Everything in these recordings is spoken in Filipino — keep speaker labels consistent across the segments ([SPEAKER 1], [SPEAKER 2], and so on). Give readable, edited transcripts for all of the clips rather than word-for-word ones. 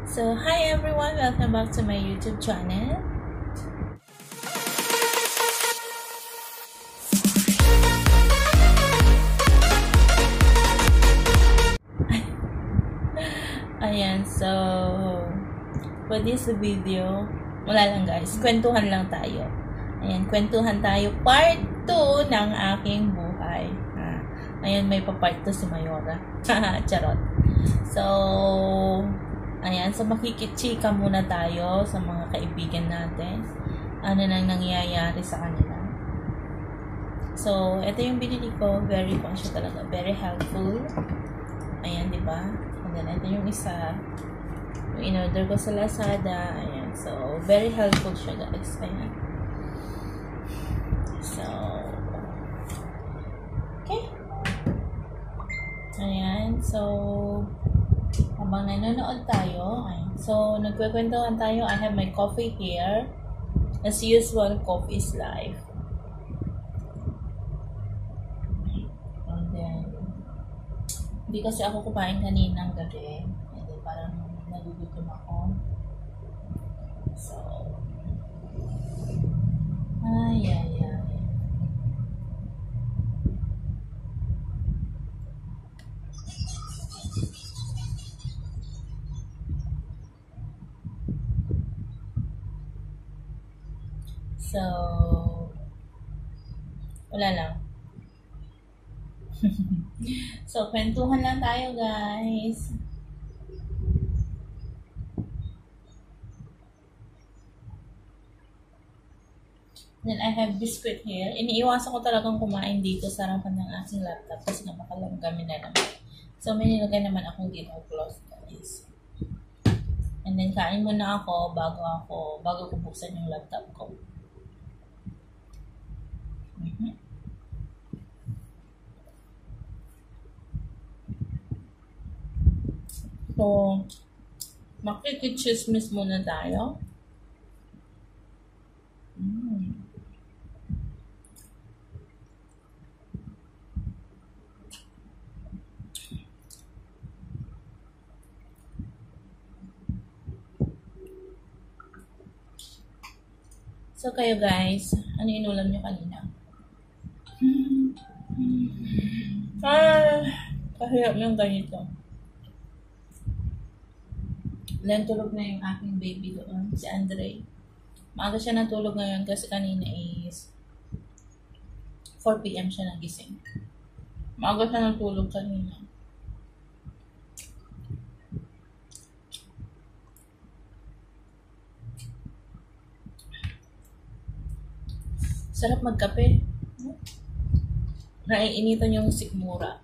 [SPEAKER 1] So, hi everyone! Welcome back to my YouTube channel. Ayan, so for this video, wala lang guys, kwentuhan lang tayo. Ayan, kwentuhan tayo part 2 ng aking buhay. Ayan, may pa-part 2 si Mayora. Charot. So, ayan, so makikichika muna tayo sa mga kaibigan natin. Ano nang nangyayari sa kanila. So, ito yung binili ko. Very fun siya talaga. Very helpful. Ayan, di ba? And then, ito yung isa. Yung in-order ko sa Lazada. Ayan. So, very helpful siya, guys. Ayan. So, okay. Ayan. So, habang nanonood tayo, ayan. So, nagkwekwentuhan tayo. I have my coffee here. As usual, coffee is life. And then, hindi kasi ako kumain kaninang gabi. And then, parang nagugutom ako. So, ay. So, wala lang. So, kwentuhan lang tayo, guys. Then, I have biscuit here. Iniiwasan ko talagang kumain dito sa harapan ng aking laptop kasi napakalanggamin na naman. So, may nilagay naman akong dinner cloth, guys. And then, kain muna ako bago ko buksan yung laptop ko. So, makikichismis muna tayo. So, kayo guys, ano inulam nyo kanina? Kahirap yung ganito. Then, tulog na yung aking baby doon, si Andre. Maaga siya natulog ngayon kasi kanina is 4 PM siya nagising. Maaga siya natulog kanina. Sarap magkape. Naiinitan yung sikmura.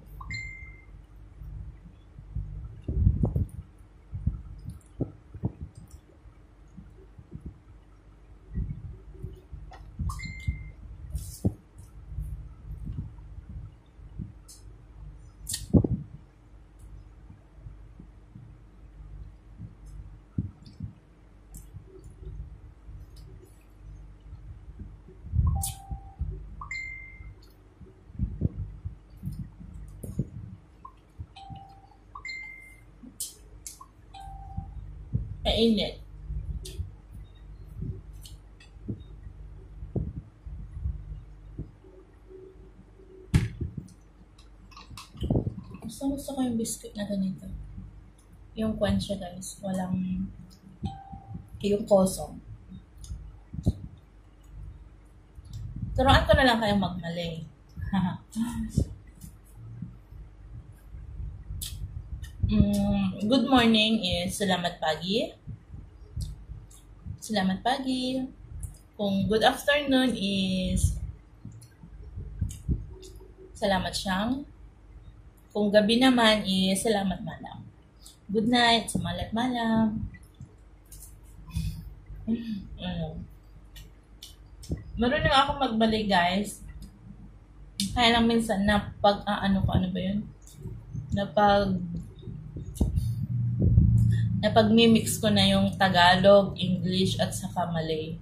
[SPEAKER 1] Mainit. Gusto ko yung biscuit na ganito. Yung kwan siya guys. Walang yung kosong. Turuan ko na lang kayong magmali. Good morning is salamat pagi. Salamat pagi. Kung good afternoon is salamat siyang. Kung gabi naman is salamat malam. Good night, samalat malam. Marunong ako magbalik guys. Kaya lang minsan na pag ano ba yun? Napag-mimix ko na yung Tagalog, English, at saka Malay.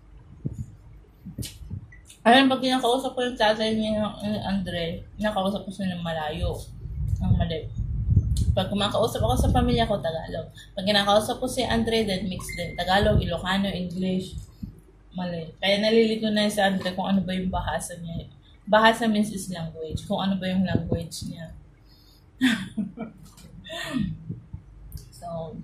[SPEAKER 1] Ayun, pag kinakausap ko yung tatay ni Andre, kinakausap ko siya ng malayo. Ang Malay. Pag kumakausap ako sa pamilya ko, Tagalog. Pag kinakausap ko si Andre, then mix din. Tagalog, Ilocano, English, Malay. Kaya nalilito na si Andre kung ano ba yung bahasa niya. Bahasa means is language. Kung ano ba yung language niya. So,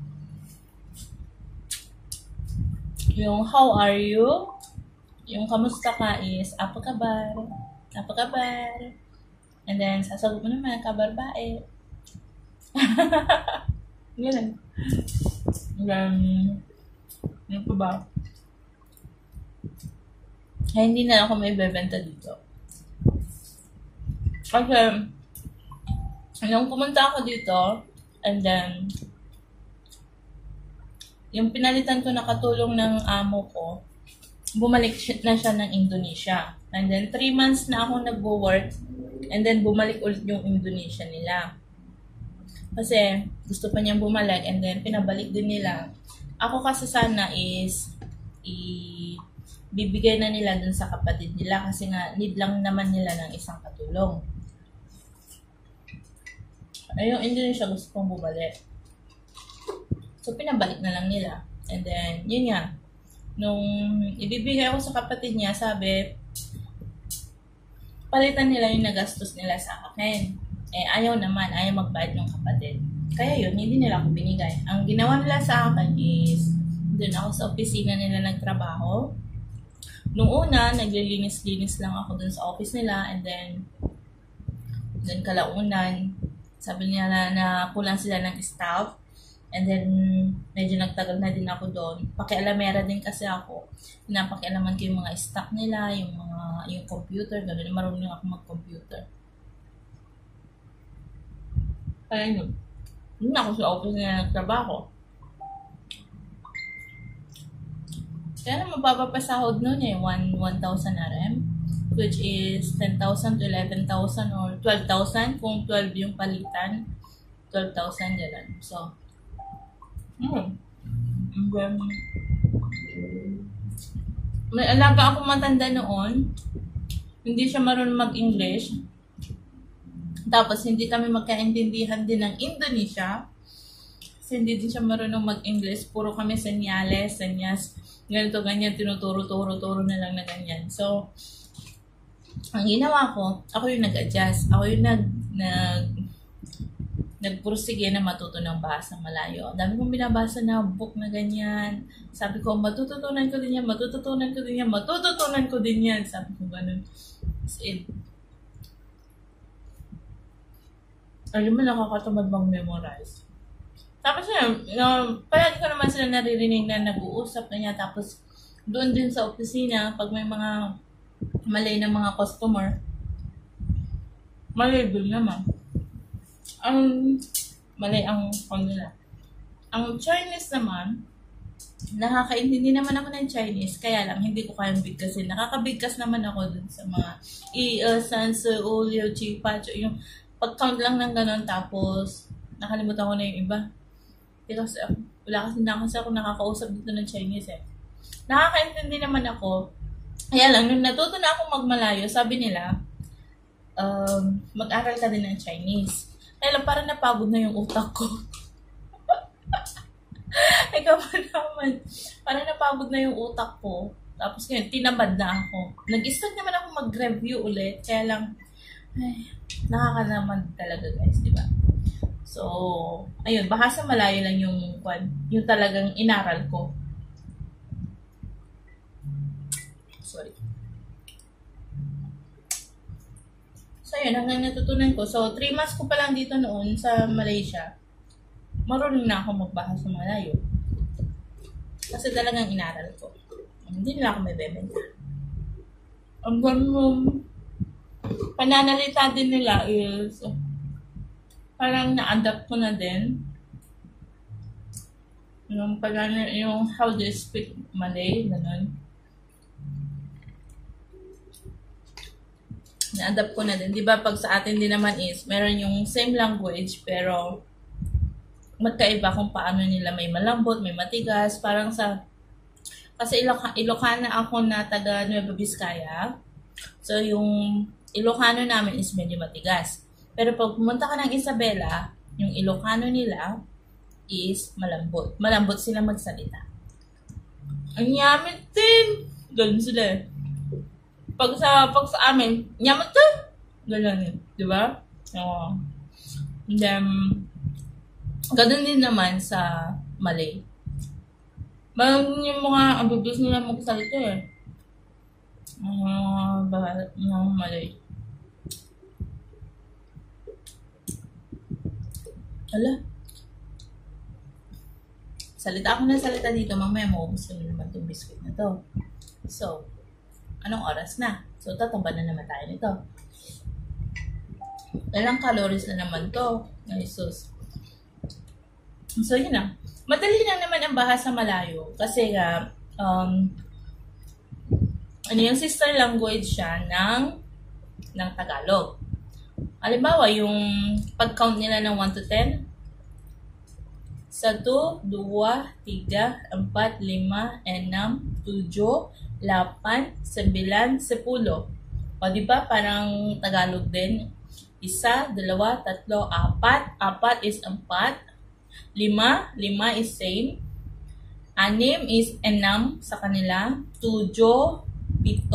[SPEAKER 1] yung how are you? Yung kamusta ka is, apa kabar? Apa kabar? And then, sasagot mo naman, kabar bae. Ganun. Ano pa ba? Kaya hindi na ako may bebenta dito. Kasi, nung pumunta ako dito, and then, yung pinalitan ko na katulong ng amo ko, bumalik na siya ng Indonesia. And then, 3 months na ako nagwo-work, and then bumalik ulit yung Indonesia nila. Kasi, gusto pa niyang bumalik, and then pinabalik din nila. Ako kasi sana is, bibigay na nila dun sa kapatid nila kasi nga, need lang naman nila ng isang katulong. Ay, yung Indonesia gusto kong bumalik. So, pinabalik na lang nila. And then, yun nga. Nung ibibigay ako sa kapatid niya, sabi, palitan nila yung nagastos nila sa akin. Eh, ayaw naman. Ayaw magbayad ng kapatid. Kaya yun, hindi nila ako binigay. Ang ginawa nila sa akin is, doon ako sa opisina nila nagtrabaho. Nung una, naglilinis-linis lang ako dun sa office nila. And then kalaunan, sabi nila na kulang sila ng staff. And then, medyo nagtagal na din ako doon. Pakialamera din kasi ako. Pinapakialaman ko yung mga stock nila, yung computer, gano'n. Marunong ako mag-computer. Kaya yun. Yun ako sa office na nagtrabaho. Kaya naman mababa noon eh, 1,000 RM. Which is 10,000 to 11,000 or 12,000. Kung 12 yung palitan, 12,000 gano'n. So, may alaga ako matanda noon. Hindi siya marunong mag-English. Tapos hindi kami magkaintindihan din ng Indonesia. Kasi hindi din siya marunong mag-English. Puro kami senyales, ganito, ganyan, tinuturo-turo na lang na ganyan. So, ang ginawa ko, ako yung nag-adjust. Ako yung nagpursige na matuto ng bahasa Malayo. Ang dami kong binabasa na book na ganyan. Sabi ko, matututunan ko din yan. Sabi ko, ganun. Alam mo, nakakatamad mag-memorize. Tapos palagi ko naman sila naririnig na nag-uusap na niya. Tapos, doon din sa opisina, pag may mga malay na mga customer, malay din naman. Mali ang nila. Ang Chinese naman, nakakaintindi naman ako ng Chinese, kaya lang hindi ko kayang bigkasin. Nakakabigkas naman ako dun sa mga san, su, liu, chi, pa, yung pag-count lang ng ganon, tapos nakalimutan ko na yung iba. Kasi wala kasi ako nakakausap dito ng Chinese eh. Nakakaintindi naman ako, kaya lang, nung natuto na ako magmalayo, sabi nila, mag-aral ka din ng Chinese. Kaya lang, parang napagod na yung utak ko. Ikaw pa naman. Parang napagod na yung utak ko. Tapos ngayon, tinamad na ako. Nag-start naman ako mag-review ulit. Kaya lang, nakakanaman talaga guys, di ba? So, ayun, bahasa Malayo lang yung talagang inaral ko. Sorry. So, yun, hanggang natutunan ko. So, 3 months ko pa lang dito noon sa Malaysia. Marunong na ako magbahasa Malayo. Kasi talagang inaral ko. Hindi nila ako may bebenta. Ang pananalita din nila is parang na-adapt ko na din. Yung how do you speak Malay, ganun. Na-adapt ko na din. Di ba pag sa atin din naman is, meron yung same language, pero magkaiba kung paano nila may malambot, may matigas. Parang kasi Ilocana ako na taga Nueva Vizcaya. So, yung Ilocano namin is medyo matigas. Pero pag pumunta ka ng Isabela, Yung Ilocano nila is malambot. Malambot sila magsalita. Ang yamit din! Ganun sila eh. Pag sa amin, yamit din! Ganun eh. Diba? Oo. And then, ganun din naman sa Malay. Yung mga abubis nila magsalita eh. Mga Malay. Ala. Salita ako ng salita dito. Mamaya maubos ko na naman itong biscuit na to. So, anong oras na? So, tatamba na naman tayo nito. Ilang calories na naman to. Ay, sus. So, yun na. Madali lang naman ang bahasa Malayo. Kasi nga, yung sister language siya ng Tagalog. Halimbawa, yung pag-count nila ng 1 to 10, 1, 2, 3, 4, 5, 6, 7, 8, 9, 10. O, diba? Parang Tagalog din. 1, 2, 3, 4. 4 is 4. 5 is same. 6 is 6 sa kanila. 7, 7,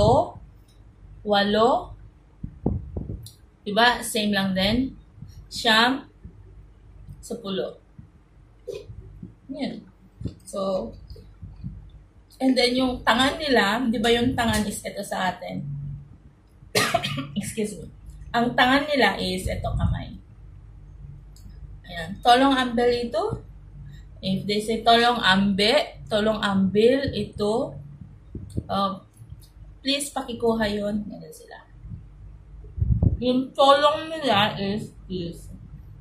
[SPEAKER 1] 8. Diba? Same lang din. 9, 10. Yan. So, and then yung tangan nila, di ba yung tangan is ito sa atin? Excuse me. Ang tangan nila is ito, kamay. Ayan. Tolong ambil ito. If they say tolong ambil ito, please pakikuha yun. Ganun sila. Yung tolong nila is this.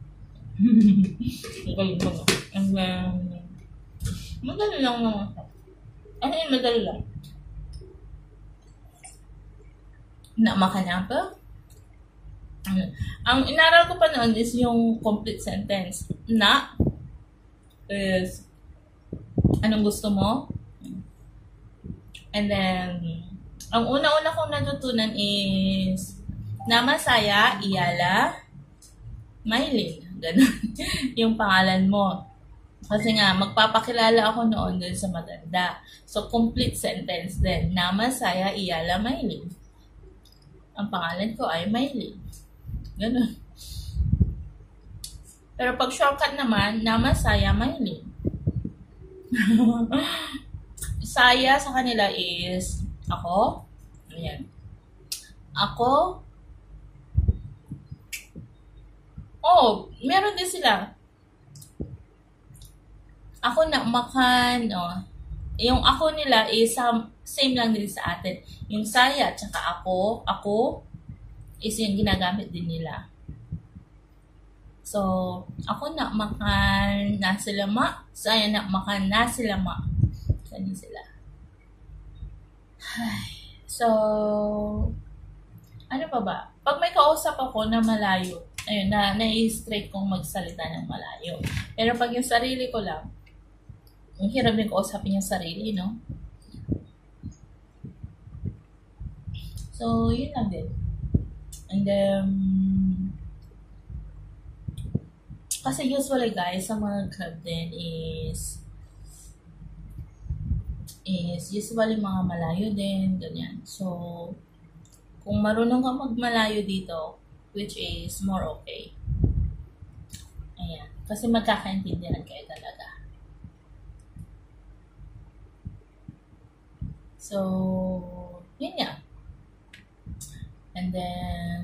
[SPEAKER 1] And then, madali lang naman. Ano yun, madali lang. Makanapa? Ang inaral ko pa noon is yung complete sentence. Na is anong gusto mo? And then, ang una-una kong natutunan is nama saya, Iyala, Maylin. Ganun. Yung pangalan mo. Kasi nga, magpapakilala ako noon din sa matanda. So, complete sentence din. Nama saya, Iyala, Maylin. Ang pangalan ko ay Maylin. Ganun. Pero pag shortcut naman, nama saya, Maylin. Saya sa kanila is ako. Ayan. Ako. Oh, meron din sila. Ako na makan, yung ako nila is same lang din sa atin. Yung saya at saka ako is yung ginagamit din nila. So, ako na makan nasilama, saya na makan nasilama. Ganyan sila. So, ano pa ba? Pag may kausap ako na malayo, ayun, na-straight kong magsalita ng malayo. Pero pag yung sarili ko lang, ang hirap din kausapin yung sarili, no? So, yun lang din. And then, kasi usually guys, sa mga club din is usually mga malayo din, ganyan. So, kung marunong ka magmalayo dito, which is more okay. Ayan. Kasi magkakaintindihan kayo talaga. So, yun nga. And then,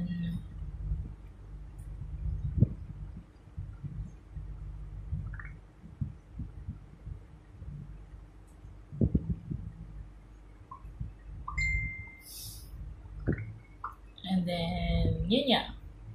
[SPEAKER 1] yun nga.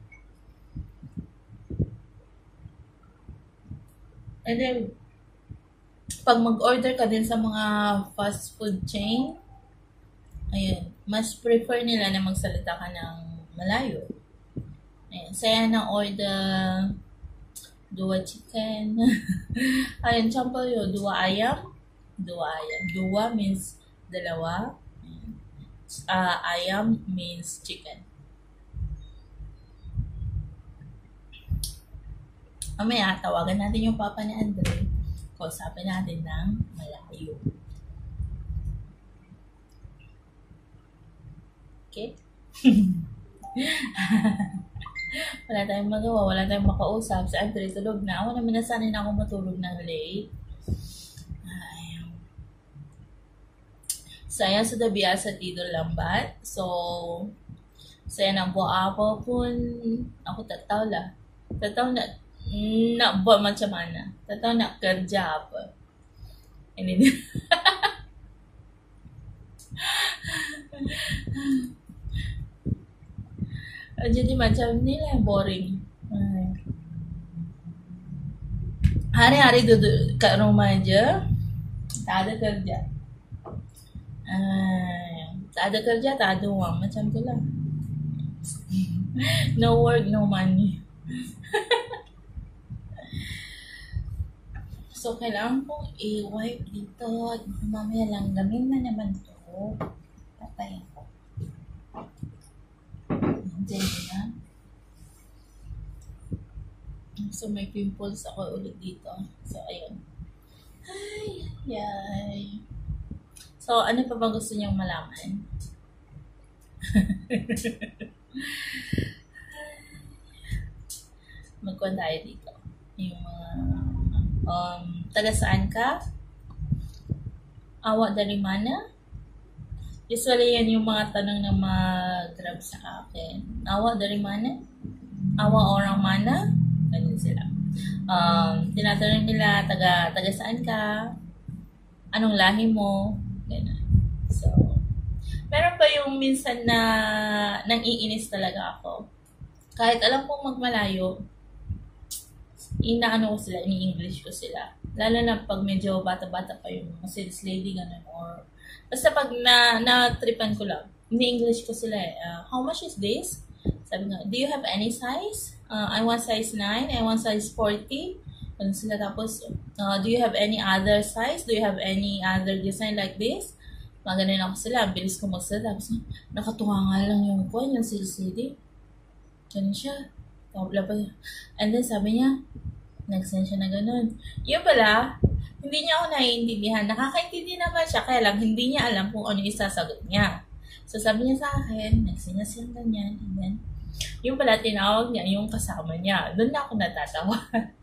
[SPEAKER 1] And then, pag mag-order ka din sa mga fast food chain, ayun, mas prefer nila na magsalita ka ng malayo. Ayun, saya ng order, 2 chicken. Ayun, sample yun, 2 ayam. 2 ayam. 2 means 2. Ayam means chicken. Mamaya, tawagan natin yung papa ni Andre. Kausapin natin ng malayo. Okay? Wala tayong magawa, wala tayong makausap. Si Andre tulog na. Ako naman nasanay na ako matulog ng late. Ay. Saya sudah biasa tidur lambat. So, saya nak buat apa pun, aku tak tahulah. Tak tahu nak buat macam mana. Tak tahu nak kerja apa. Ini dia. Jadi macam ni lah, boring. Hari-hari duduk kat rumah aja, tak ada kerja. Tak ada kerja, tak ada uang. Macam tu lah. No work, no money. So, kailangan kong i-wipe dito. Mamaya lang, gamin na naman to. Patay ako. Diyan na. So, may pimples ako ulit dito. So, ayun. Ay. So, ano pa ba gusto niyong malaman? Magkuhan tayo dito. Yung mga, taga saan ka? Awak dari mana? Usually, yan yung mga tanong na mag-grab sa akin. Awak dari mana? Awak orang mana? Ganun sila. Tinatanong nila, taga saan ka? Anong lahi mo? Ganun. So, meron pa yung minsan na nang-iinis talaga ako. Kahit alam kong magmalayo, inaano ko sila, ini-English ko sila. Lalo na pag medyo bata-bata pa yung sales lady, ganun, or basta pag na-tripan ko lang, ini-English ko sila how much is this? Sabi nga, do you have any size? I want size 9, I want size 40. Ganun sila. Tapos, do you have any other size? Do you have any other design like this? Maganin ako sila. Ang bilis ko magsalita. Tapos, nakatuwa nga lang yung sales lady. Ganun siya. And then, sabi niya, nag-send siya na ganun. Yun pala, hindi niya ako naiintindihan. Nakakaintindi naman siya, kaya lang hindi niya alam kung ano isasagot niya. So, sabi niya sa akin, nag-send siya ganyan, and then, yung pala, tinawag niya yung kasama niya. Doon na ako natatawa.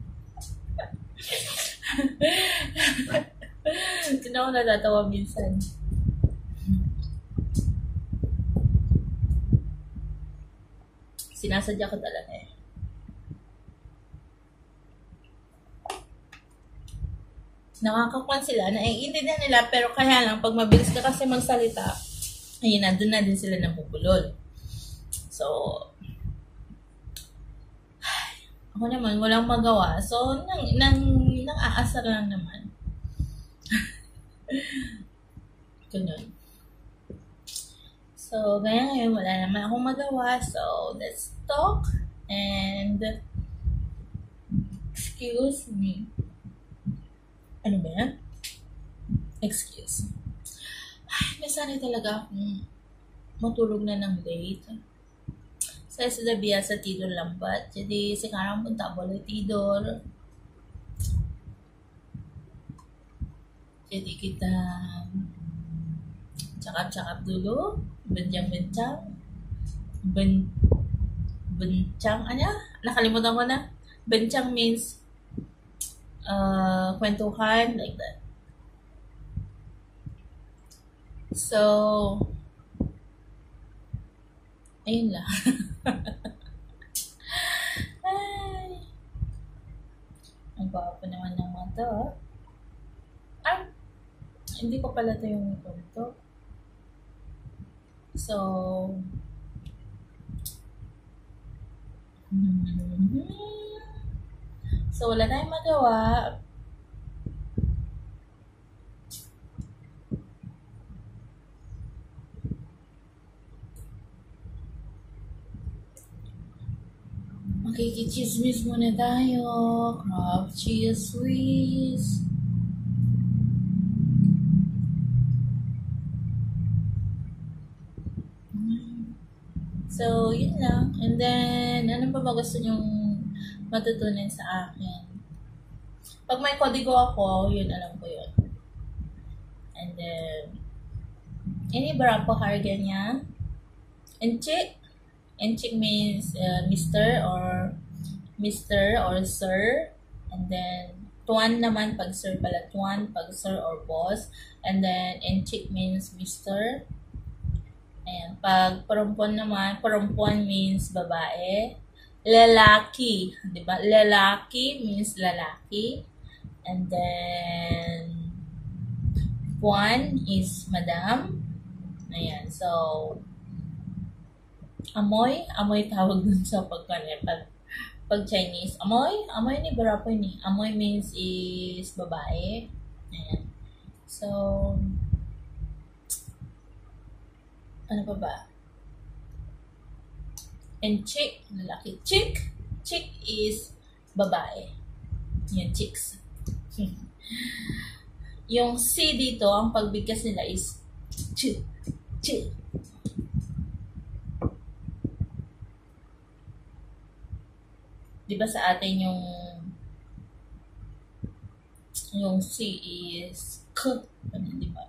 [SPEAKER 1] Doon ako natatawa minsan. Sinasadya ko talaga eh. Nakakakuan sila, naiintindihan nila, pero kaya lang, pag mabilis ka kasi magsalita, ayun, nandun na din sila namubulol. So, ako naman, walang magawa. So, nang-aasar lang naman. Ganun. So, gaya ngayon, wala naman akong magawa. So, let's talk. And, excuse me. Ano ba yan? Excuse. Ay, nasanay talaga akong matulog na ng late. Saya sudah biasa tidur lambat. Jadi, sekarang pun tak boleh tidur. Jadi, kita cakap-cakap dulu. Bencang-bencang. Bencang, ano? Nakalimutan ko na. Bencang means kwentuhan, like that. So, ayun lang. Ay. Ang gwapo naman ng mga to. Ay, hindi ko pala ito yung kwento. So, so wala tayong magawa. Makikichismis muna tayo. Crab cheese Swiss. So, yun lang. And then, ano pa ba gusto nyong matutunan sa akin. Pag may kodigo ako, yun, alam ko yun. And then, ini berapa harganya? Encik. Encik means Mr. or Sir. And then, Tuan naman pag Sir pala. Tuan pag Sir or Boss. And then, Encik means Mr. Ayan. Pag perempuan naman, perempuan means babae. Lalaki. Diba? Lalaki means lalaki. And then, Puan is Madam. Ayan. So, amoy tawag dun sa pag Chinese. Amoy ni berapa ni? Amoy means is babae. Ayan. So, ano pa ba? And chick, lalaki. Chick is babae. Yan, chicks. Yung C dito, ang pagbigkas nila is ch. Diba sa atin yung C is k. Diba?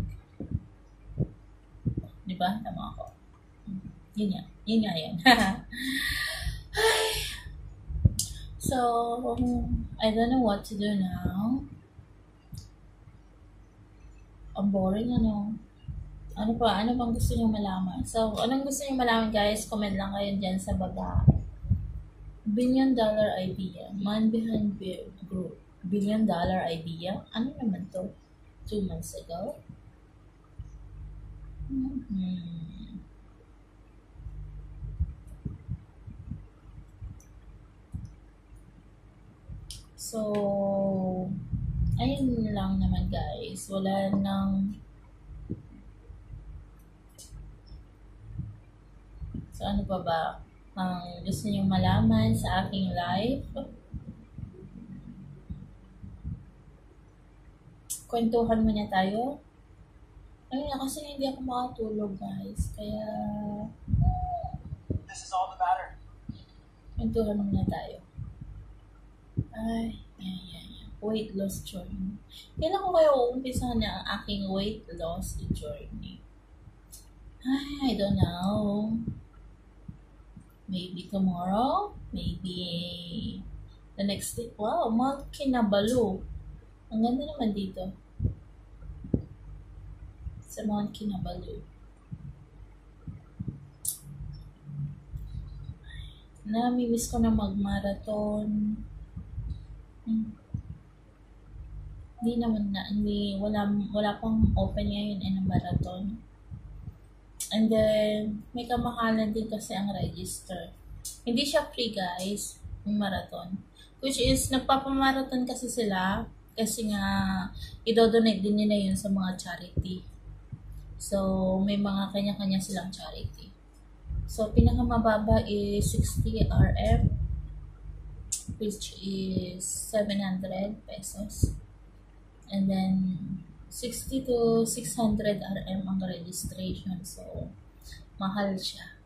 [SPEAKER 1] Diba? Tama ako. Yun nga yan. So, I don't know what to do now. Ang boring, ano? Ano bang gusto niyo malaman? So, anong gusto niyo malaman, guys? Comment lang kayo dyan sa baba. $1 billion idea. Man behind group. $1 billion idea? Ano naman to? 2 months ago? So, ayun lang naman, guys. Wala nang... So, ano pa ba? Ang gusto niyo malaman sa aking life? Kwentuhan muna tayo. Ayun na, kasi hindi ako makatulog, guys. Kaya... This is all the matter. Kwentuhan muna tayo. Ay, yan. Weight loss journey. Kailan ko kayo uumpisahan na ang aking weight loss journey? Ay, I don't know. Maybe tomorrow? Maybe the next day? Wow, Mount Kinabalu. Ang ganda naman dito. Sa Mount Kinabalu. Namimiss ko na mag-marathon. Wala pang open ngayon ng marathon. And then, may kamahalan din kasi ang register. Hindi siya free, guys, yung marathon. Which is, nagpapamarathon kasi sila kasi nga, idodonate din nila yun sa mga charity. So, may mga kanya-kanya silang charity. So, pinakamababa is 60 RM, which is 700 pesos. And then, 60 to 600 RM ang registration. So, mahal siya.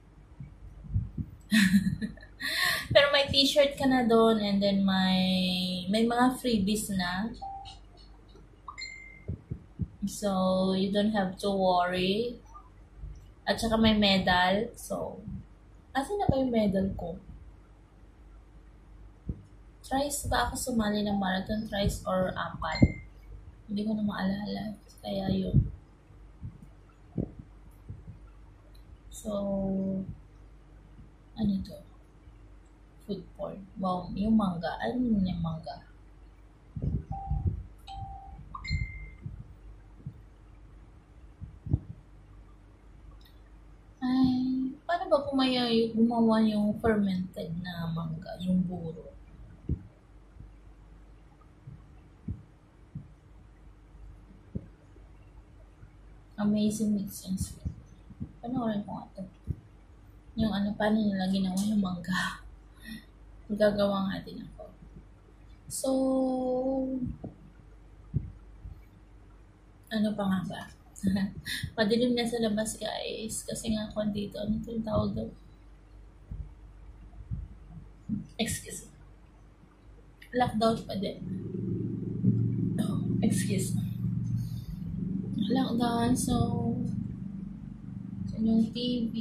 [SPEAKER 1] Pero may t-shirt ka na doon, and then may mga freebies na. So, you don't have to worry. At saka may medal. So, asan na ba yung medal ko? Thrice ba ako sumali ng marathon? Thrice or 4? Hindi ko na maalala. Kaya yun. So, ano ito? Food porn. Wow, yung manga. Ano yun yung manga? Ay, paano ba gumawa yung fermented na manga? Yung buro? Amazing mix and sweet. Panoorin ko nga ito. Yung paano nila ginawa yung mangga. Gagawa nga din ako. So, ano pa nga ba? Madilim na sa labas, guys. Kasi nga ako dito. Ano ito yung tawag doon? Excuse me. Lockdown pa din. Oh, excuse me. Lockdown, so yung TV.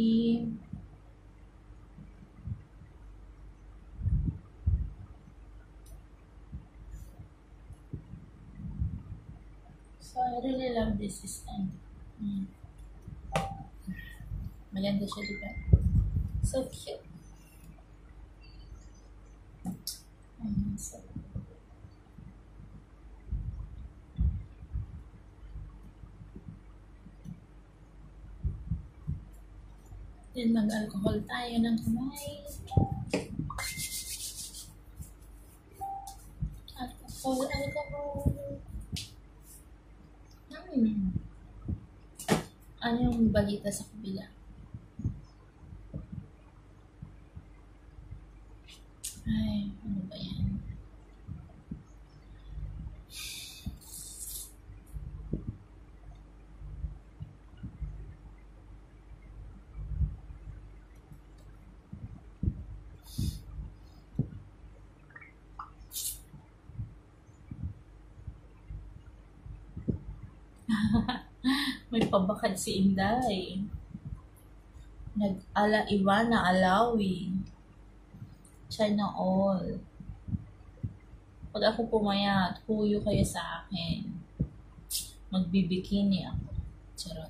[SPEAKER 1] So, I really love this stand. Maganda siya, diba? So cute. So, then mag-alcohol tayo ng kamay. Alcohol. Ano yung balita sa kabila? Ay, ano ba yan? May pabakad si Inday. Nag-ala-iba na alawi. China all. Pag ako pumayat, huyo kayo sa akin. Magbibikini ako. Charot.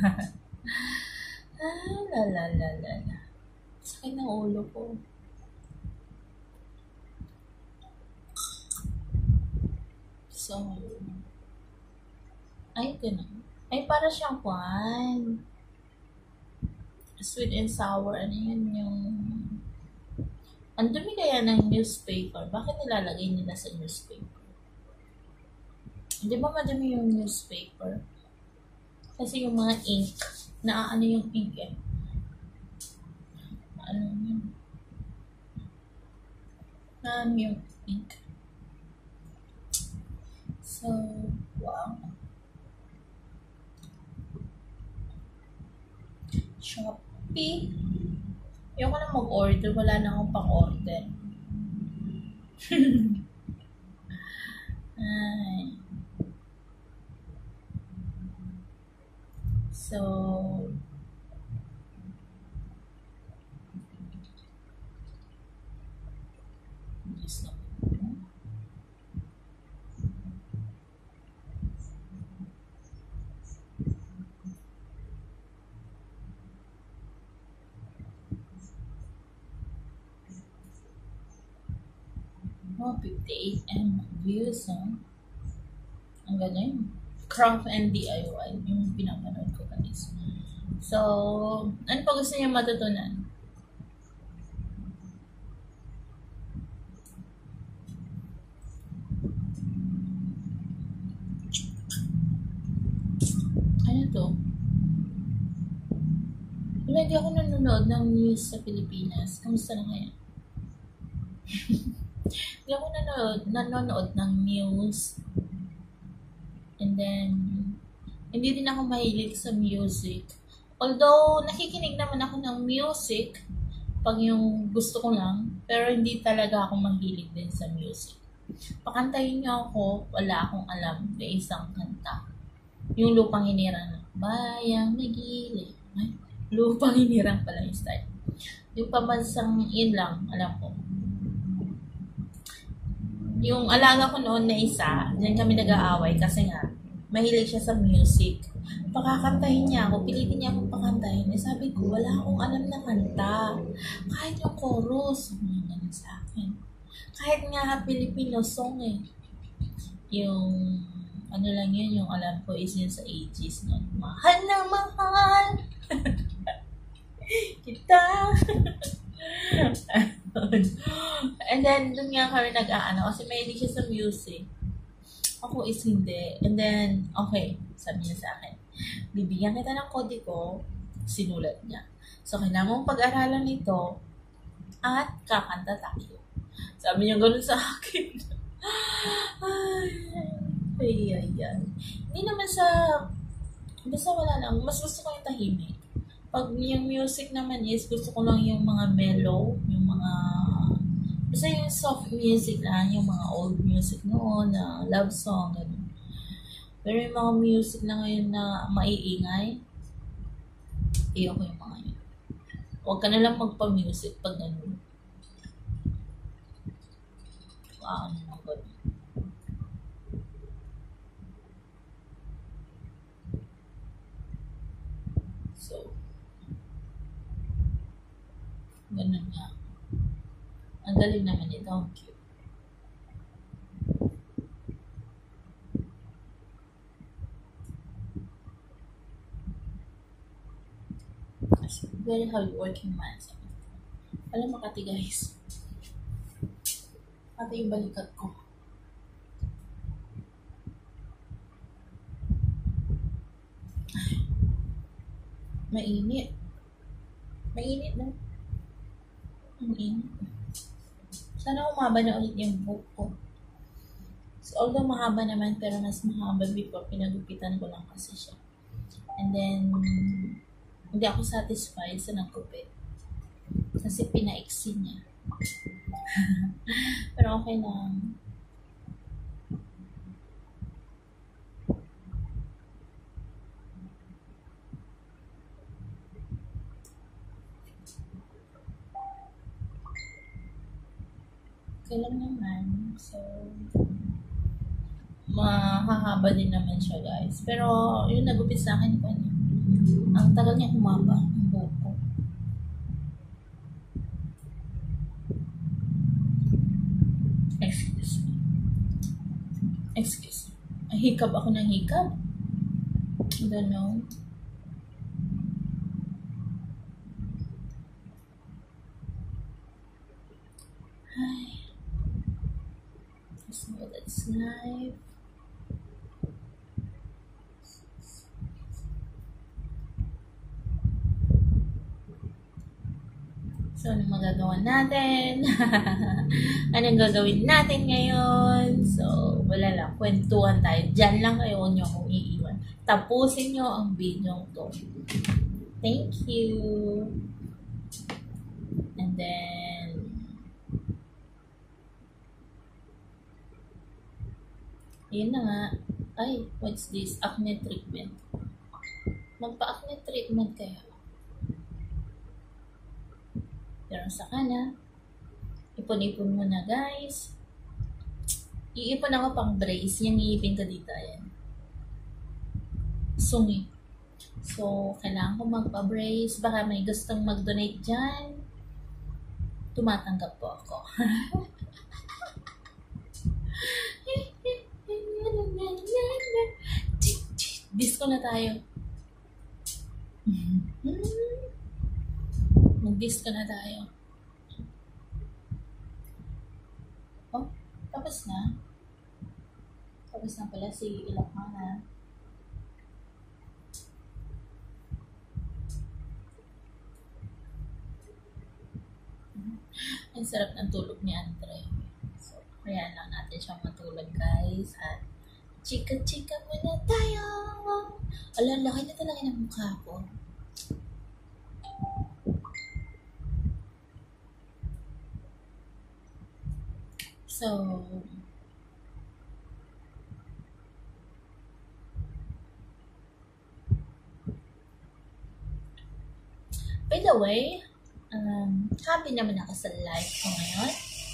[SPEAKER 1] La. Sakit ng ulo ko. So, ay, ganun. Ay, para siyang kwan. Sweet and sour. Ano yun yung... Ang dumi kaya ng newspaper. Bakit nilalagay nila sa newspaper? Di ba madumi yung newspaper? Kasi yung mga ink, ano yung ink eh? Ano yun? Ano yung ink? So, wow. Shopee. Ayoko na mag-order. Wala na akong pang-order. Ay. So, just not. Oh, 58M views, huh? Ang galing. Craft and DIY, yung pinapanood ko guys. So, ano pa gusto niyo matutunan? Ano to? Wala, hindi ako nanonood ng news sa Pilipinas. Kamusta na kaya? Hindi ako nanonood ng news. And then, hindi din ako mahilig sa music. Although, nakikinig naman ako ng music pag yung gusto ko lang, pero hindi talaga ako mahilig din sa music. Pakantayin niyo ako, wala akong alam na isang kanta. Yung Lupang Hinirang. Bayang Nagili. Ay, Lupang Hinirang pala yung style. Yung pamansang yun lang, alam ko. Yung alaga ko noon na isa, diyan kami nag-aaway kasi nga, mahilig siya sa music. Pakakantahin niya ako, pilitin niya akong pakantahin. Eh, sabi ko, wala akong alam na kanta. Kahit yung chorus, ganun sa akin. Kahit nga Filipino song eh. Yung, ano lang yun, yung alam ko is yun sa 80s. No? Mahal na mahal! Kita! And then, dun nga kami nag-aano kasi mahilig siya sa music. Ako is hindi. And then, okay, sabi niya sa akin, bibigyan kita ng kode ko, sinulat niya. So, kailangan mong pag-aralan ito at kakanta tayo. Sabi niya ganun sa akin. Ay. Hindi naman sa, basta wala lang, mas gusto ko yung tahimik. Pag yung music naman is, gusto ko lang yung mga mellow, yung mga Basta yung soft music lang, yung mga old music noon, na love song, ganun. Pero yung mga music na ngayon na maiingay, ayoko yung mga yun. Huwag ka na lang magpa-music pag ganun. Ano na ganun. So, ganun nga. Ang galing naman ito. Ang cute. Very hardworking man. Alam mo kati guys. Ate yung balikat ko. Mainit. Mainit na. Ang init. Sana umaba na ulit yung buhok ko. So, although mahaba naman, pero mas mahaba before, pinagupitan ko lang kasi siya. And then, hindi ako satisfied sa nagkupit. Kasi pinaiksi niya. Pero okay lang. Okay lang naman. So, mahahaba din naman siya guys. Pero, yung nagupit sa akin ko niya. Ang tagal niya humaba. Ang buhok ko. Excuse me. Hikab ako ng hikab. I don't know. Ay. So that's life. So, anong magagawa natin? Anong gagawin natin ngayon? So, wala lang. Kwentuhan tayo. Diyan lang kayo. Huwag niyo akong iiwan. Tapusin niyo ang video to. Thank you. And then, yun na nga. Ay, what's this? Acne treatment. Magpa-acne treatment kayo. Pero sa kana, ipon-ipon mo na guys. Iipon ako pang brace. Yung iipin ka dito. Ayan. Sungi. So, kailangan ko magpa-brace. Baka may gustong mag-donate dyan. Tumatanggap po ako. Disco na tayo. Mag-disco na tayo. Oh, tapos na. Tapos na pala si Ilocana. Ang sarap ng tulog ni Andre. So, kaya lang natin siya matulog guys. At chika-chika muna tayo. Ala, laki na talaga ng mukha ko. So, by the way, happy naman ako sa live ko ngayon.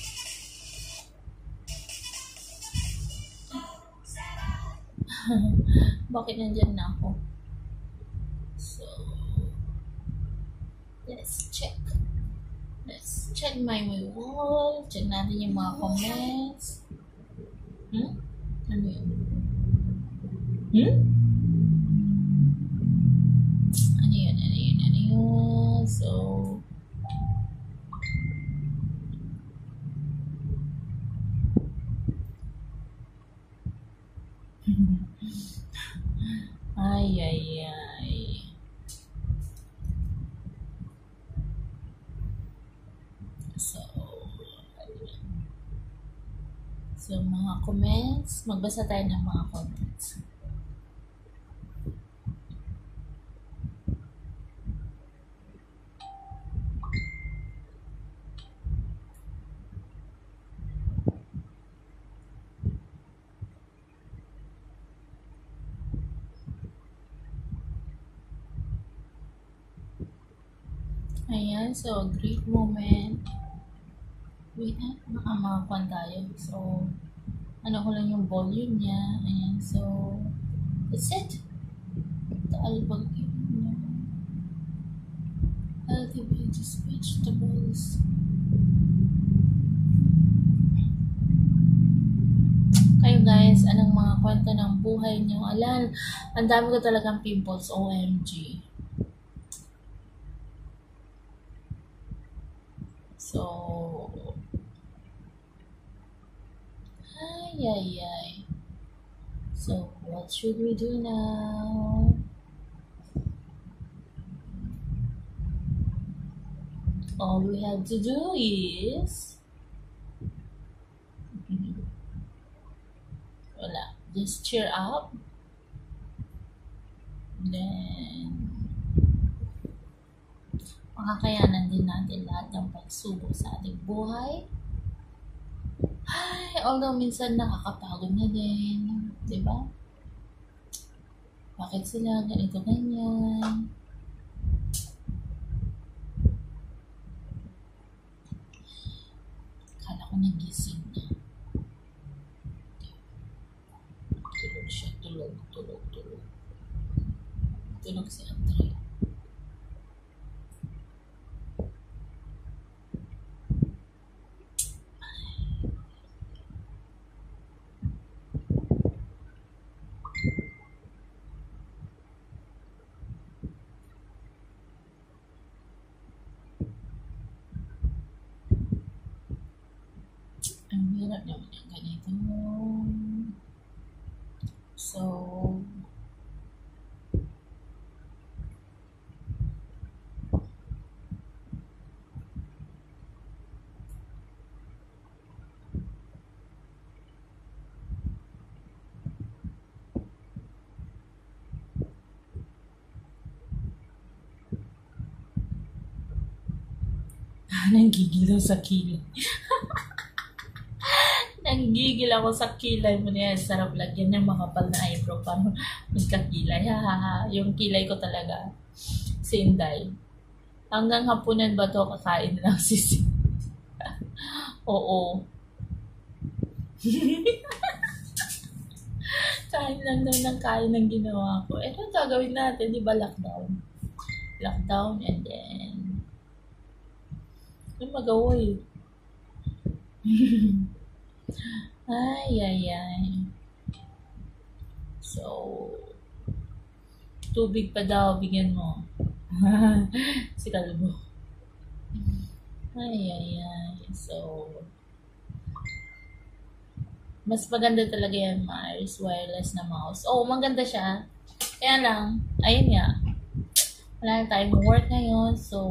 [SPEAKER 1] Bakit nandyan na ako? So, let's check. Let's check my wall. Check natin yung mga comments. Ano yun? Ano yun? So, ay. So, mga comments. Magbasa tayo ng mga comments. Ayan, so great moment. Wait na, makamakon tayo. So, ano ko lang yung volume niya. Ayan, so, that's it. The album niya. Healthy veggies, vegetables. Kayo guys, anong mga kwento ng buhay niyo? Alam, ang dami ko talagang pimples, OMG. So, ay. So, what should we do now? All we have to do is wala, just cheer up. Then, makakayanan din natin lahat ng pagsubok sa ating buhay. Ay, although minsan nakakapagod na din, di ba? Bakit sila ganito ganyan? Kala ko nagising na. Tulog siya, tulog. Tulog si Andrea. Ang hirap naman yung ganito. So, nanggigil sa kilay. Nanggigil ako sa kilay mo na yan. Sarap lagyan ng makapal na eyebrow para magkakilay. Yung kilay ko talaga. Si Inday. Hanggang hapunan ba to kakain na lang si Oo. Kain lang daw ng kain ng ginawa ko. Eh, ano gagawin natin? Di ba lockdown? Lockdown and then may magawa eh. Ay. So, tubig pa daw, bigyan mo. Si Kalbo. Ay. So, mas maganda talaga yan, Mars. Wireless na mouse. Oh, maganda siya. Kaya lang, ayun nga. Wala na tayong work ngayon, so,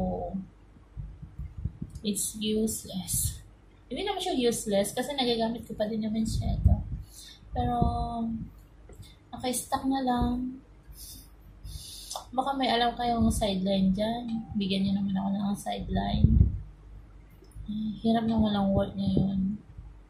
[SPEAKER 1] it's useless. Hindi naman siya useless kasi nagagamit ko pa din naman siya ito. Pero, naka-stack na lang. Baka may alam kayong sideline dyan. Bigyan niyo naman ako ng sideline. Hirap na walang work ngayon.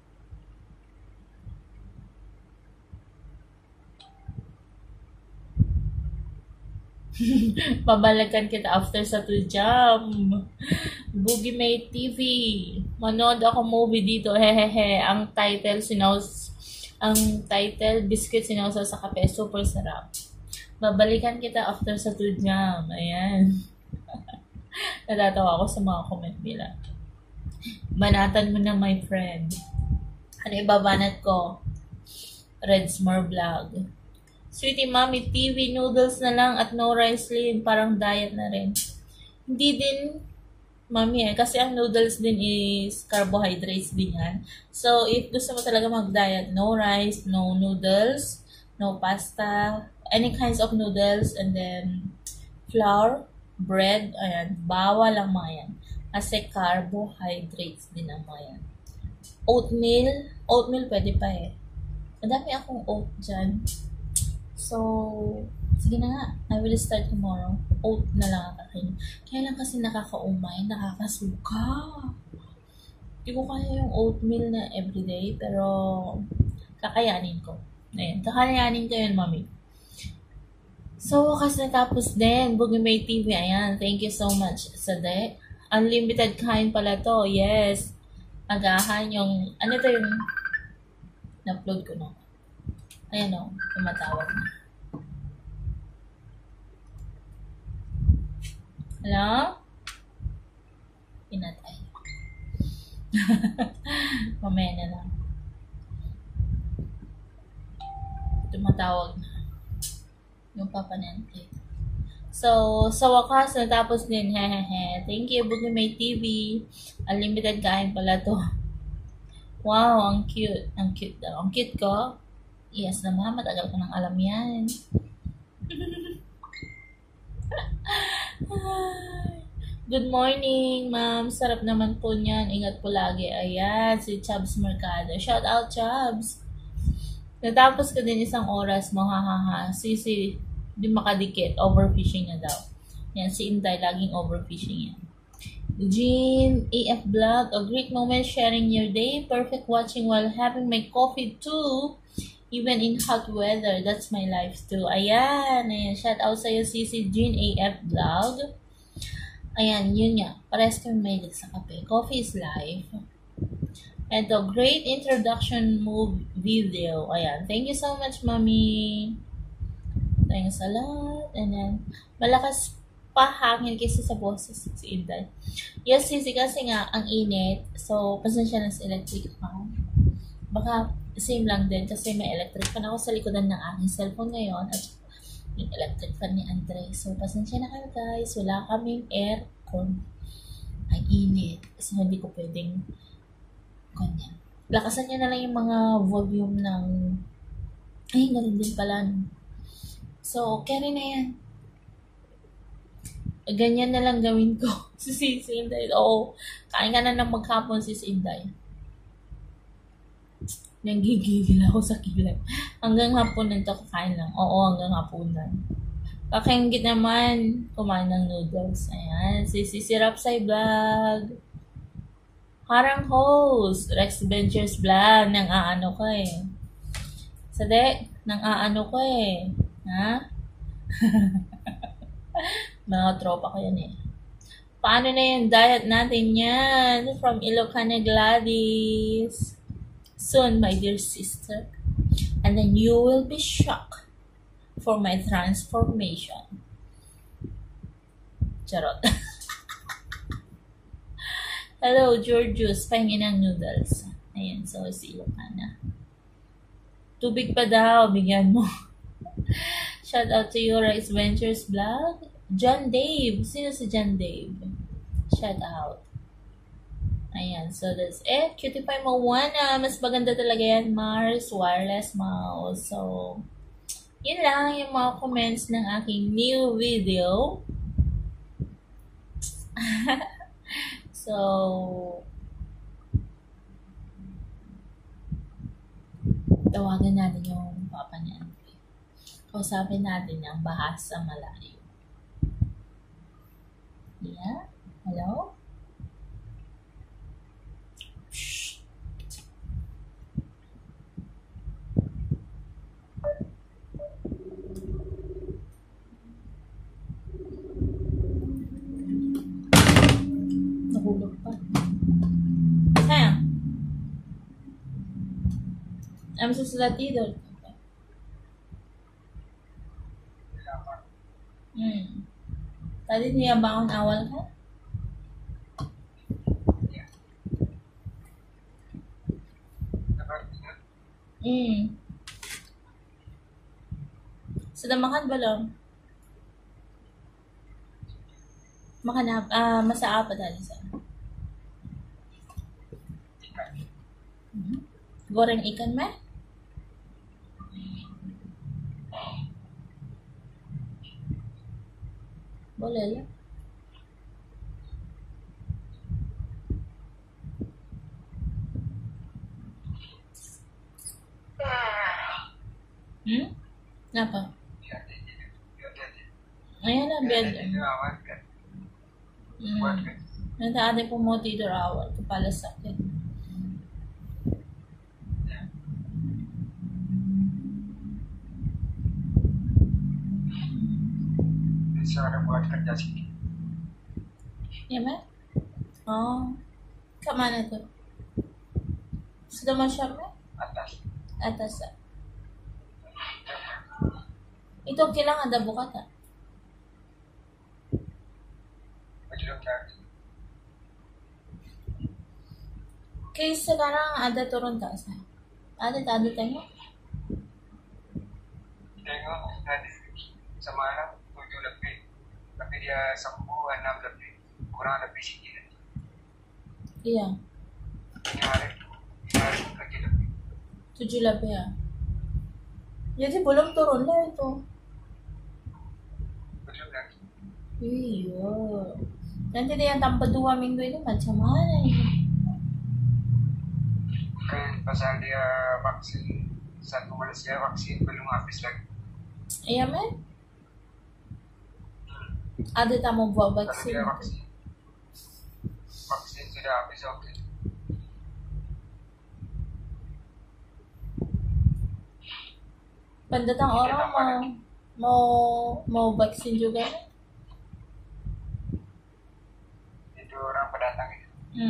[SPEAKER 1] Pabalikan kita after sa 2 jam. Boogie Mate TV. Manood ako movie dito. Hehehe. Ang title, biscuit sinawsaw sa kape. Super sarap. Babalikan kita after sa 2 jam. Ayan. Natatawa ako sa mga comment nila. Banatan mo na, my friend. Ano ibabanat ko? Redsmore Vlog. Sweetie Mommy TV, noodles na lang at no rice lean. Parang diet na rin. Hindi din, Mami kasi ang noodles din is carbohydrates din yan. So, if gusto mo talaga mag-diet, no rice, no noodles, no pasta, any kinds of noodles, and then flour, bread, ayan, bawal lang mga yan. Kasi carbohydrates din ang mga yan. Oatmeal pwede pa eh. Madami akong oat dyan. So, sige na nga, I will start tomorrow. Oat na lang kakainin. Kaya lang kasi nakakaumay, nakakasuka. Hindi ko kaya yung oatmeal na everyday, pero kakayanin ko. Ayan, kakayanin ko yun, Mami. So, wakas natapos din. Bugimay TV. Ayan. Thank you so much, Sade. Unlimited kain pala to. Yes. Agahan yung, ano to yung, na-upload ko na. Ayan o, tumatawag na. Hello? Pinatay. Mamaya na lang. Tumatawag na. Yung papanente. So, sa wakas, natapos din. Hehehe. Thank you, Bugimay TV. Unlimited kain pala to. Wow, ang cute. Ang cute daw. Ang cute ko? Yes naman, matagal ko nang alam yan. Good morning, ma'am. Sarap naman po niyan. Ingat po lagi. Ayan, si Chubbs Mercado. Shout out, Chubbs. Natapos ka din isang oras mo, hahaha. Sisi, di makadikit. Overfishing na daw. Yan, si Inday, laging overfishing yan. Jean AF Vlog, a great moment sharing your day. Perfect watching while having my coffee too. Even in hot weather. That's my life too. Ayan. Ayan. Shout out sa'yo, Sisi Jean AF Vlog. Ayan, yun nga. Parehas kami mahilig sa kape. Coffee is life. Ito, great introduction move video. Ayan. Thank you so much, Mommy. Thanks a lot. And then, malakas pa hangin kaysa sa boses si Inday. Yes, Sisi, kasi nga, ang init. So, pasensya na sa electric fan. Baka, same lang din kasi may electric fan ako sa likodan ng aking cellphone ngayon at yung electric fan ni Andre. So, pasensya na kayo guys. Wala kaming aircon. Ang init. So, hindi ko pwedeng ganyan. Lakasan nyo na lang yung mga volume ng ay, ganun din pala. So, carry na yan. Ganyan na lang gawin ko. Si Inday. Oo. Kain ka na ng maghapon, si Inday. Nanggigigil ako sa kilay. Hanggang hapunan to kakain lang. Oo, hanggang hapunan. Kakingit naman, kumain ng noodles. Ayan, si Rapsay Vlog. Parang host, Rex Ventures Vlog. Nang aano ko eh. Sade, nang aano ko eh. Ha? Mga tropa ko yan eh. Paano na yung diet natin yan? From Ilocana Gladys. Soon, my dear sister. And then you will be shocked for my transformation. Charot. Hello, Georgius. Pahingin ng noodles. Ayan, so si Ilocana. Tubig pa daw, bigyan mo. Shout out to you, Rice Ventures Vlog. John Dave. Sino si John Dave? Shout out. Ayan, so that's it. Cutify Moana. Mas maganda talaga yan, Mars. Wireless mouse. So, yun lang yung mga comments ng aking new video. So, tawagan natin yung papa niya. Kausapin natin yung bahasa malayo. Yeah? Hello? Shh. Nahulog pa. Sayang. I'm susulatido. Tadi niya bangun awal kan? Sudah makan belum? Makan apa? Masak apa tadi sa? Goreng ikan meh? Boleh lah. Kenapa? Ayan na, bed. Nanti ada pun mau tidur awal, kepala sakit.
[SPEAKER 2] bisa ada buat kerja sini.
[SPEAKER 1] Iya, Mek? Oh. Ke mana tuh? Sudah masuk, Mek?
[SPEAKER 2] Atas.
[SPEAKER 1] Atas. Itu kailangan ada buka tak?
[SPEAKER 2] Belum lagi.
[SPEAKER 1] Kaya sekarang ada turun tak sa? Ada tengok?
[SPEAKER 2] Tengok tadi semalam 7 lebih, tapi dia sembuh 6 lebih, kurang lebih sedikit.
[SPEAKER 1] Iya.
[SPEAKER 2] Ini hari 7 lebih.
[SPEAKER 1] 7 lebih ya. Jadi belum turun lah itu.
[SPEAKER 2] Belum lagi.
[SPEAKER 1] Iya. Nanti dia tanpa 2 minggu ini macam mana ini?
[SPEAKER 2] Kan pasal dia vaksin, satu Malaysia vaksin belum habis lagi.
[SPEAKER 1] Iya, men? Ada tak mau buat
[SPEAKER 2] Kalau
[SPEAKER 1] vaksin?
[SPEAKER 2] dia vaksin sudah habis, oke.
[SPEAKER 1] Pendatang orang mau vaksin juga?
[SPEAKER 2] Itu orang pendatang itu.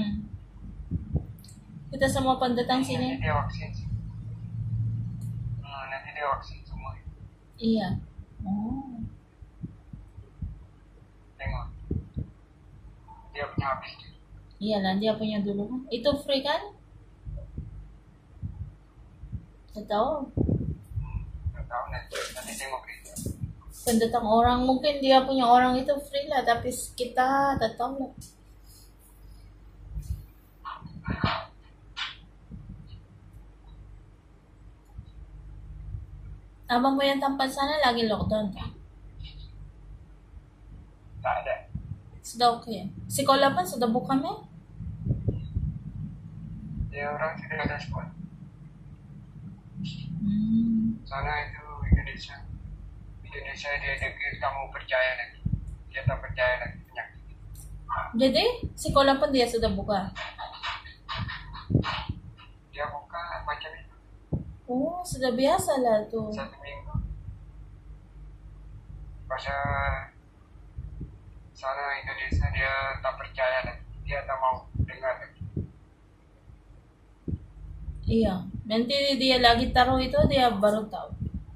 [SPEAKER 1] Kita semua pendatang
[SPEAKER 2] Nanti
[SPEAKER 1] sini.
[SPEAKER 2] dia vaksin. Nanti dia vaksin semua.
[SPEAKER 1] Iya. Oh.
[SPEAKER 2] Tengok. Dia punya habis.
[SPEAKER 1] Iyalah, dia punya dulu kan. Itu free kan? Tidak tahu.
[SPEAKER 2] Nggak tahu nanti tengok itu.
[SPEAKER 1] Pendatang orang mungkin dia punya orang itu free lah, tapi kita tak tahu lah. Abang punya tempat sana lagi lockdown tak?
[SPEAKER 2] Tak ada.
[SPEAKER 1] Sudah oke. Sekolah pun sudah buka, Mek?
[SPEAKER 2] Dia orang sudah ada sekolah. Sana itu Indonesia dia negeri kamu percaya lagi. Dia tak percaya lagi penyakit.
[SPEAKER 1] Jadi sekolah pun dia sudah buka.
[SPEAKER 2] Dia buka macam itu.
[SPEAKER 1] Oh, sudah biasa lah tuh.
[SPEAKER 2] 1 minggu. Pasal sana Indonesia dia tak percaya lagi. Dia tak mau dengar lagi.
[SPEAKER 1] Iya. Nanti dia lagi taruh itu dia baru tahu.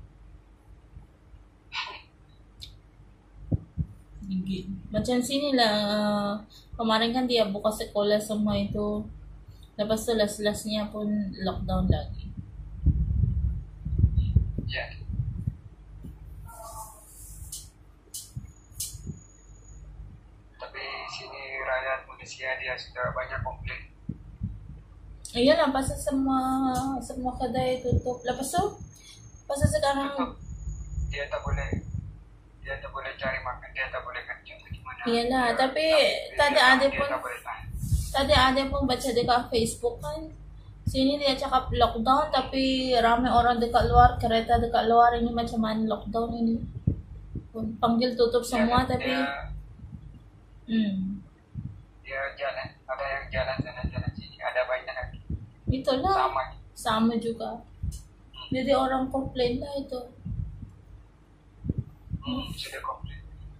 [SPEAKER 1] Gigit. Macam sini lah. Kemarin kan dia buka sekolah semua itu. Lepas tu last-lastnya pun lockdown lagi.
[SPEAKER 2] Ya. Tapi sini rakyat Malaysia dia sudah banyak komplain.
[SPEAKER 1] Iyalah, pasal semua kedai tutup. Lepas tu, pasal sekarang
[SPEAKER 2] Tutup. Dia tak boleh cari makan, dia tak boleh kerja di mana.
[SPEAKER 1] iyalah,
[SPEAKER 2] Dia
[SPEAKER 1] tapi
[SPEAKER 2] tak-
[SPEAKER 1] tadi ada
[SPEAKER 2] dia
[SPEAKER 1] pun
[SPEAKER 2] tak boleh tahan.
[SPEAKER 1] tadi ada pun baca dekat Facebook kan. Sini dia cakap lockdown tapi ramai orang dekat luar, kereta dekat luar ini macam mana lockdown ini. Panggil tutup semua tapi
[SPEAKER 2] Dia jalan, ada yang jalan sana jalan sini, ada banyak lagi.
[SPEAKER 1] itulah
[SPEAKER 2] Sama.
[SPEAKER 1] sama juga. Jadi orang komplain lah itu.
[SPEAKER 2] Sudah komplain.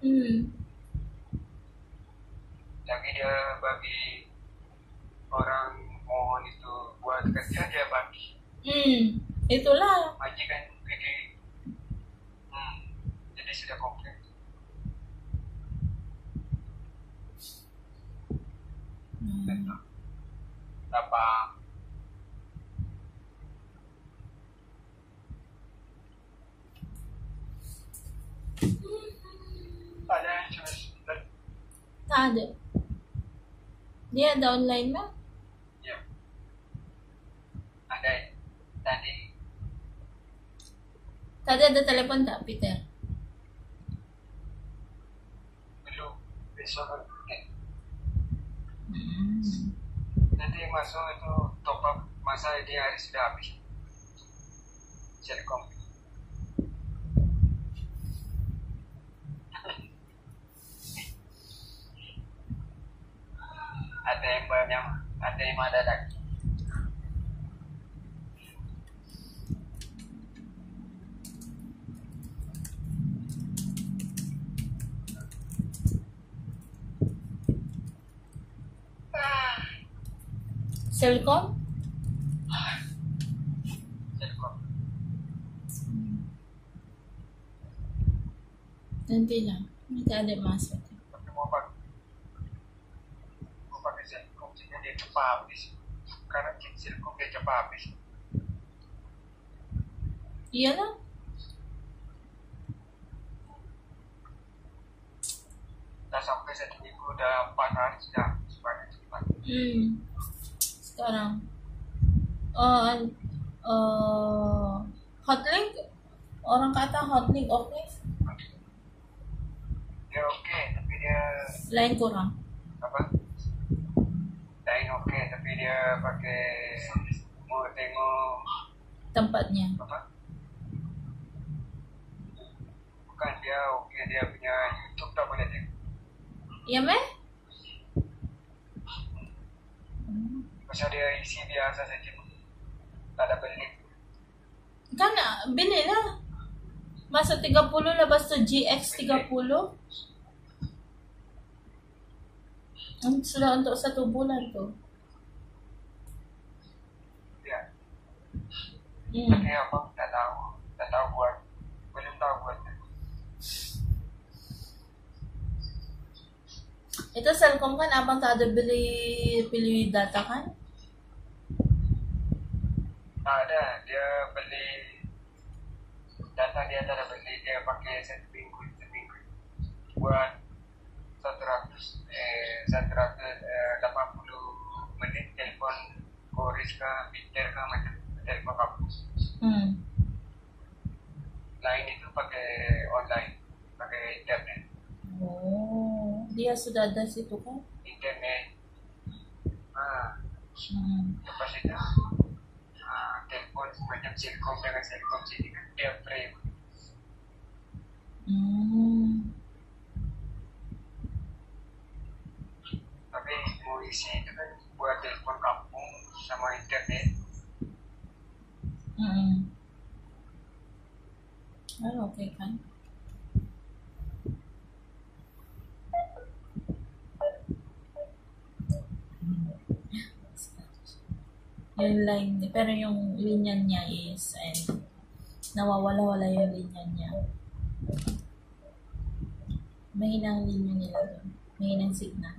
[SPEAKER 2] Lagi dia bagi orang mohon itu buat kerja, dia bagi.
[SPEAKER 1] Itulah.
[SPEAKER 2] Majikan gede. Jadi sudah komplain. Apa? Ada yang cuma sebentar.
[SPEAKER 1] Tak ada. Dia ada online mah?
[SPEAKER 2] Ya. Ada tadi.
[SPEAKER 1] Tadi ada telepon tak, Peter?
[SPEAKER 2] Belum. Besok nanti masuk itu top up masa di hari sudah habis. Telekom. Ada yang banyak, ada yang mendadak.
[SPEAKER 1] Cellcom?
[SPEAKER 2] Cellcom.
[SPEAKER 1] Nanti lang. Hindi ada masuk.
[SPEAKER 2] Tapi mau pakai Cellcom sehingga dia cepat habis. Karena Cellcom dia cepat habis.
[SPEAKER 1] Iyalah.
[SPEAKER 2] Udah sampai 1 minggu, udah 4 hari sudah sebanyak cepat.
[SPEAKER 1] Sekarang. Hotlink. Orang kata Hotlink oke.
[SPEAKER 2] Dia oke, tapi dia
[SPEAKER 1] Lain kurang.
[SPEAKER 2] apa? Lain oke, tapi dia pakai mau tengok
[SPEAKER 1] Tempatnya.
[SPEAKER 2] apa? Bukan dia oke, dia punya YouTube tak boleh tengok.
[SPEAKER 1] Iya meh?
[SPEAKER 2] Masa dia isi biasa saja, tak ada beli.
[SPEAKER 1] Kan bini lah. Masa 30 lepas tu GX 30. Sudah untuk 1 bulan tu.
[SPEAKER 2] Ya,
[SPEAKER 1] Hmm.
[SPEAKER 2] tapi apa? Tak tahu buat, belum tahu buat.
[SPEAKER 1] Itu Cellcom kan abang tak ada pilih data kan?
[SPEAKER 2] Tak ada, dia beli data, dia tak ada beli, dia pakai 1 minggu buat 180 menit telepon Koris ke Peter ke macam telepon kampus. Lain itu pakai online, pakai internet.
[SPEAKER 1] Oh, dia sudah ada situ kan?
[SPEAKER 2] Internet. Lepas itu telepon macam Cellcom dengan Cellcom sini kan dia frame. Tapi mau isi itu kan buat telepon kampung sama internet.
[SPEAKER 1] Oke kan? Yung line, pero yung linya niya is, nawawala-wala yung linya niya. Mahinang linya nila doon. Mahinang signal.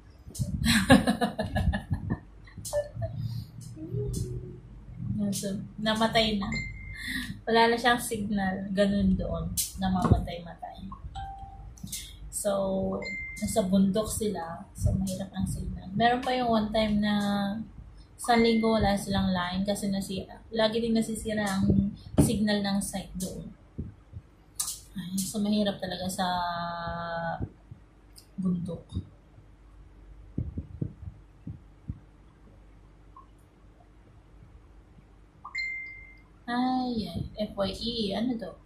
[SPEAKER 1] So, namatay na. Wala na siyang signal. Ganun doon. Namamatay-matay. So, nasa bundok sila. So, mahirap ang signal. Meron pa yung one time na 1 linggo wala silang line kasi nasira. Lagi din nasisira ang signal ng site doon. Ay, so, mahirap talaga sa bundok. Ay, FYE. Ano to?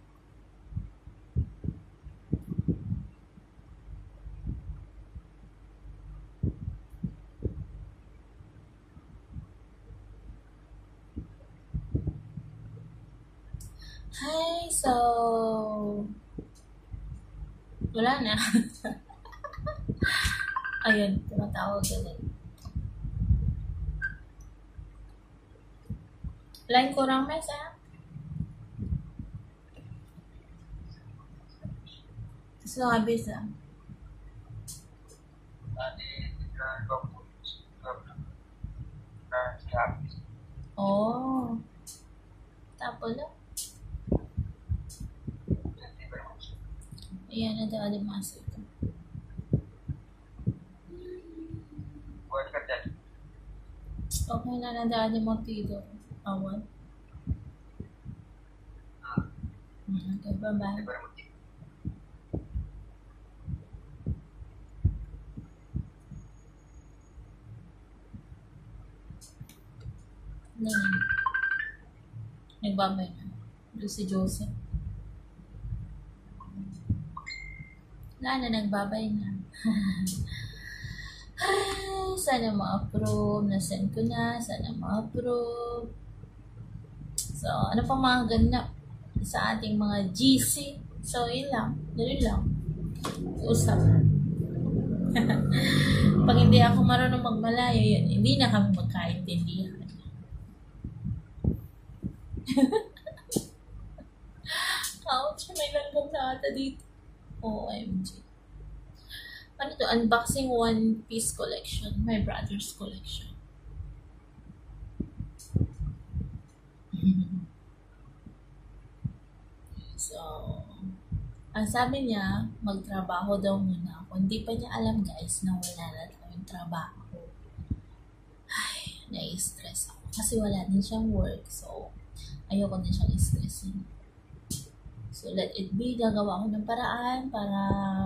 [SPEAKER 1] Hi, so wala na. Ayun, tumatawag ulit. Line kurang mesa. So, habis na.
[SPEAKER 2] Tadi 3:20 habis.
[SPEAKER 1] Oh. Tapos na.
[SPEAKER 2] Nanti bermasuk.
[SPEAKER 1] Ayan, ada masuk.
[SPEAKER 2] Buat kerja.
[SPEAKER 1] Okay na, ada mo tido. Awan. Okay, bye-bye.
[SPEAKER 2] Nanti bermasuk.
[SPEAKER 1] Nagbabay na. Doon si Joseph. Wala na, nagbabay na. Ay, sana ma-approve. Na-send ko na. Sana ma-approve. So, ano pa mga ganap sa ating mga GC? So, yun lang. Dali lang. Usap. Pag hindi ako marunong magmalayo, yun, hindi na kami magkaintindihan. Ouch, may langgam na ata dito. OMG. Ano to? Unboxing One Piece collection. My brother's collection. So, ang sabi niya, magtrabaho daw muna ako. Hindi pa niya alam guys na wala na daw yung trabaho. Ay, nai-stress ako. Kasi wala din siyang work. So, ayoko din siyang stressin. So, let it be. Gagawa ko ng paraan para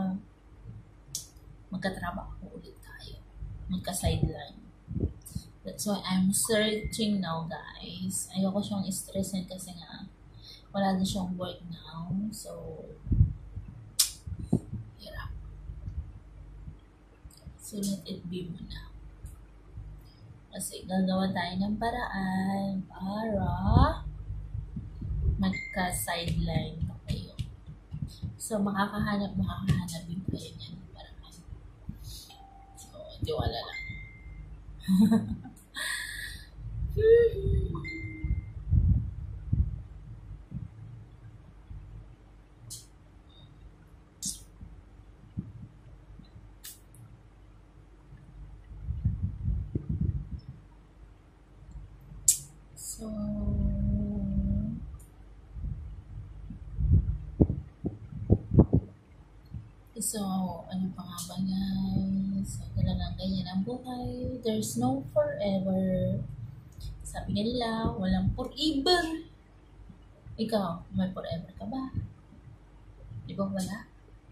[SPEAKER 1] magkatrabaho ulit tayo. Magka-sideline. That's why I'm searching now, guys. Ayoko siyang stressin kasi nga wala din siyang work now. So, hirap. So, let it be muna. Kasi gagawa tayo ng paraan para magka-sideline pa kayo. So, makakahanap din kayo niyan ng paraan. So, tiwala lang. So, ano pa nga ba guys? So, talagang ganyan ang buhay. There's no forever. Sabi nila, walang forever. Ikaw, may forever ka ba? Di ba wala?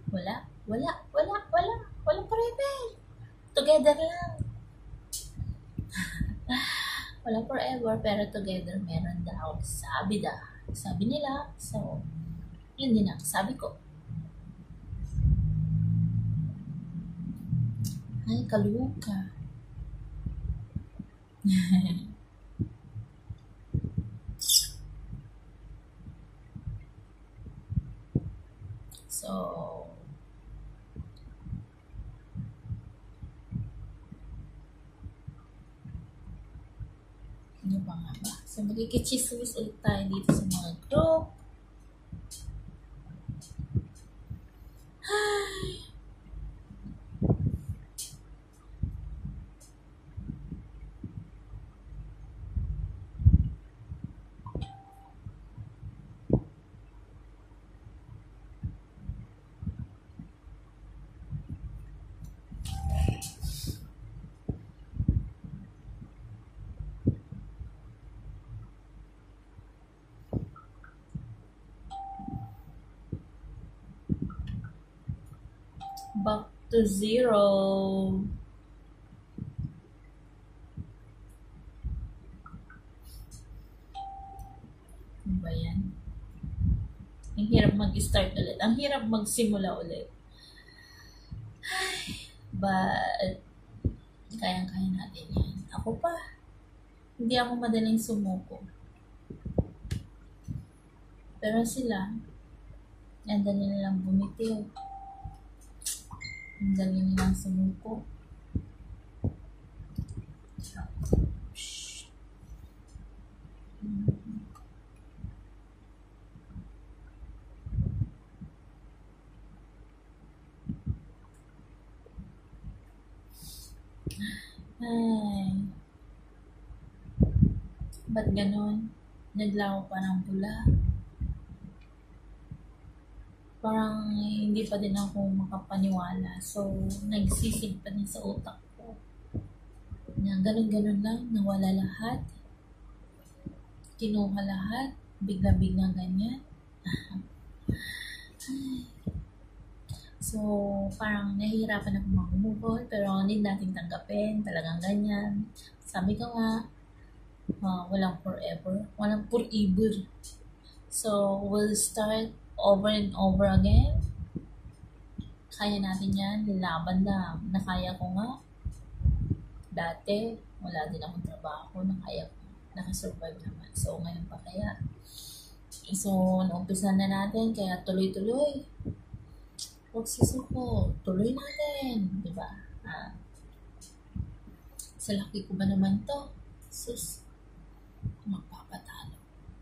[SPEAKER 1] Walang forever. Together lang. Walang forever, pero together meron daw. Sabi nila. So, yun din ang sabi ko. Ay, kaluka. So, ano ba nga ba? So, magkikichismis ulit tayo dito sa mga group. Ay. Back to zero. Ano ba yan? Ang hirap mag-start ulit. Ang hirap magsimula ulit. But, kayang-kaya natin yan. Ako pa. Hindi ako madaling sumuko. Pero sila, ang dali nilang bumitiw. Ang dali nilang sumuko. Ay. Ba't ganon? Naglaho pa ng pula. Parang hindi pa din ako makapaniwala. So, nagsisig pa din sa utak ko. Na ganun-ganun lang, nawala lahat. Kinuha lahat. Bigla-bigla ganyan. So, parang nahihirapan ako mag-move on. Pero hindi natin tanggapin. Talagang ganyan. Sabi ko nga, walang forever. Walang forever. So, we'll start over and over again. Kaya natin yan. Laban lang. Nakaya ko nga. Dati, wala din akong trabaho. Nakaya ko. Nakasurvive naman. So, ngayon pa kaya. So, naumpisa na natin. Kaya tuloy-tuloy. Huwag susuko. Tuloy natin. Diba? Sa laki ko ba naman to? Sus. Magpapatalo.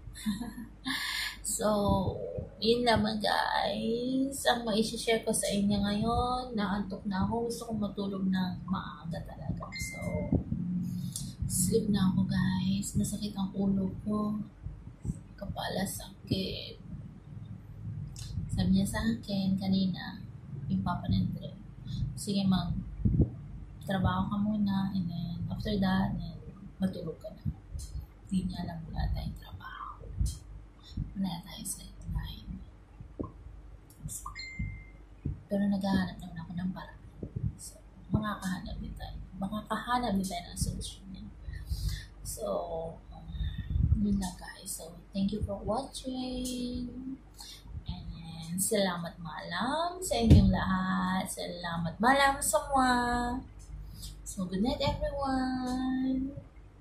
[SPEAKER 1] So, yun lamang guys. Ang maishishare ko sa inyo ngayon, naantok na ako. Gusto kong matulog ng maaga talaga. So, sleep na ako guys. Masakit ang ulo ko. Kapala sakit. Sabi niya sa akin kanina, yung papa ng Dre, sige trabaho ka muna, and then after that, matulog ka na. Hindi niya alam wala tayong trabaho. Wala tayo sa line. Pero naghahanap naman ako ng paraan. So, makakahanap din tayo ng solusyon niya. So, yun na guys. So, thank you for watching. And salamat malam sa inyong lahat. Salamat malam semua. So, good night everyone.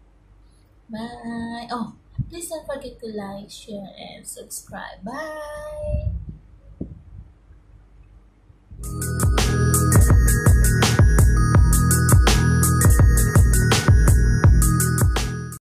[SPEAKER 1] Bye. Oh, please don't forget to like, share, and subscribe. Bye.